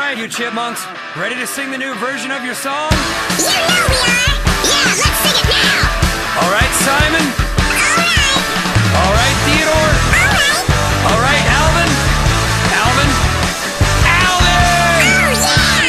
right, you chipmunks. Ready to sing the new version of your song? You know we are! Yeah, let's sing it now! All right, Simon. Alright! All right, Theodore. Alright! All right, Alvin. Alvin. Alvin! Oh yeah!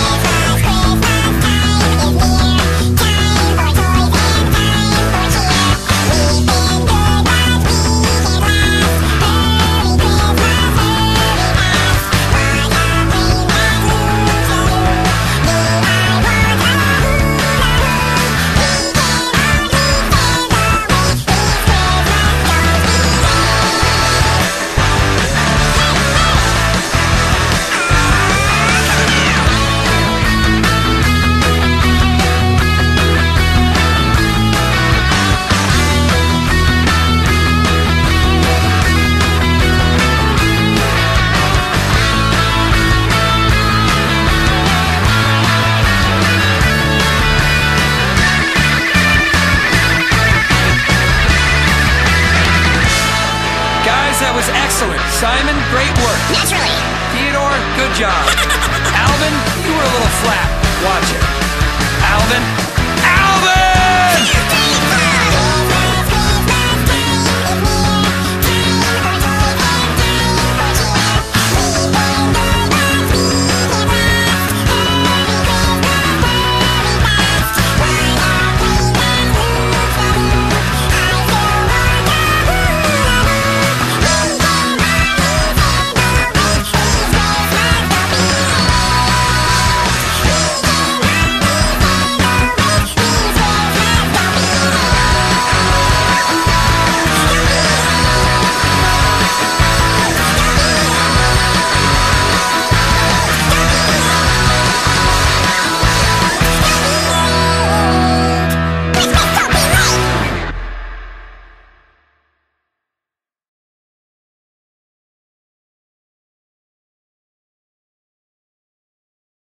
That was excellent. Simon, great work. Naturally! Theodore, good job. Alvin, you were a little flat. Watch it. Alvin. Alvin!